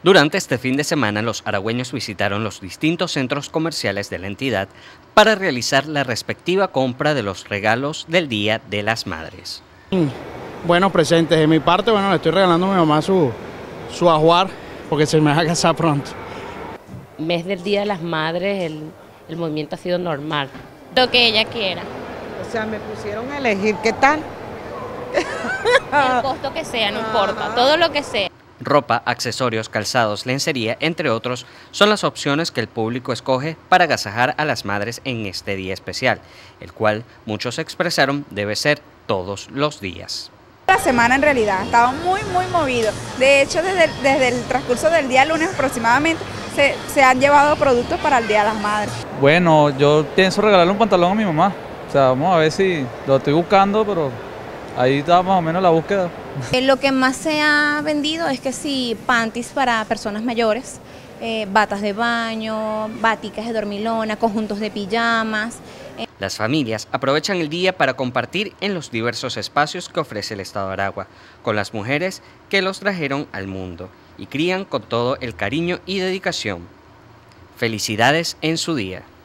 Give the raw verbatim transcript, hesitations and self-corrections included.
Durante este fin de semana, los aragüeños visitaron los distintos centros comerciales de la entidad para realizar la respectiva compra de los regalos del Día de las Madres. Buenos presentes. De mi parte, bueno, le estoy regalando a mi mamá su, su ajuar, porque se me va a casar pronto. Mes del Día de las Madres, el, el movimiento ha sido normal. Lo que ella quiera. O sea, me pusieron a elegir, ¿qué tal? El costo que sea, no importa, todo lo que sea. Ropa, accesorios, calzados, lencería, entre otros, son las opciones que el público escoge para agasajar a las madres en este día especial, el cual muchos expresaron debe ser todos los días. La semana en realidad estaba muy muy movido. De hecho, desde, desde el transcurso del día lunes aproximadamente se, se han llevado productos para el Día de las Madres. Bueno, yo pienso regalarle un pantalón a mi mamá. O sea, vamos a ver si lo estoy buscando, pero ahí está más o menos la búsqueda. Lo que más se ha vendido es que sí, panties para personas mayores, eh, batas de baño, baticas de dormilona, conjuntos de pijamas. Las familias aprovechan el día para compartir en los diversos espacios que ofrece el Estado de Aragua, con las mujeres que los trajeron al mundo y crían con todo el cariño y dedicación. Felicidades en su día.